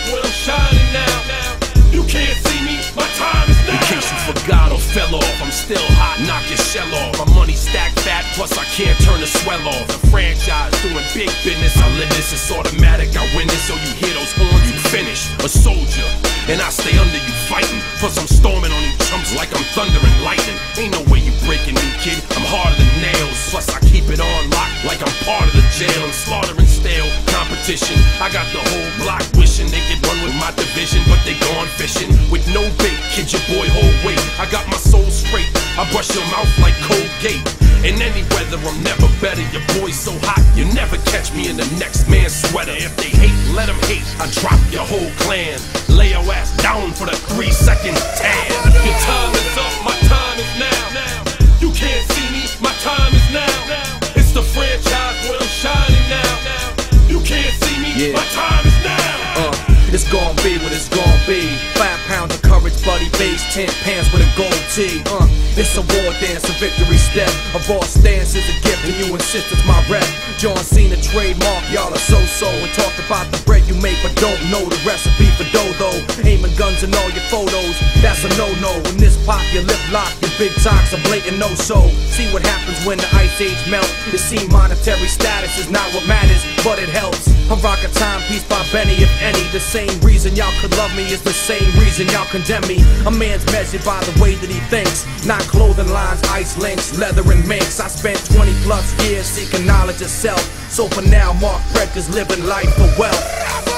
well, I'm shining now. You can't see me, my time is now. In case you forgot or fell off, I'm still hot, knock your shell off. My money stacked fat, plus I can't turn the swell off. The franchise doing big business, I live this, it's automatic, I win this. So you hear those horns, you finish. A soldier, and I stay under you fighting. Plus I'm storming on you chumps like I'm thunder and lightning. Ain't no way you breaking me, kid, I'm harder than nails. Plus I keep it on lock like I'm part of the jail. I'm slaughtering stale competition. I got the whole block wishing they could run with my division, but they gone fishing with no bait. Kid, your boy hold weight. I got my soul straight, I brush your mouth like Colgate. In any weather, I'm never better. Your boy's so hot, you never catch me in the next man's sweater. If they hate, let them hate. I drop your whole clan. Lay your ass down for the 3-second tan. Your time is up, my time is now. You can't see me, my time is now. It's the franchise where I'm shining now. You can't see me, my time is now. It's gon' be what it's gon' be. 5 pounds of courage, bloody base, 10 pants with a gold tee. It's a war dance, a victory step. A raw stance is a gift, and you insist it's my rep. John Cena trademark, y'all are so-so. And talk about the bread you make, but don't know the recipe for dough. Aiming guns in all your photos, that's a no-no. When this pop, your lip lock, your big talks a blatant no-so. See what happens when the ice age melt. It seems monetary status is not what matters, but it helps. I rock a timepiece by Benny, if any. The same reason y'all could love me is the same reason y'all condemn me. A man's measured by the way that he thinks, not clothing lines, ice links, leather and minks. I spent 20 plus years seeking knowledge of self. So for now, Mark Fredker's living life for wealth.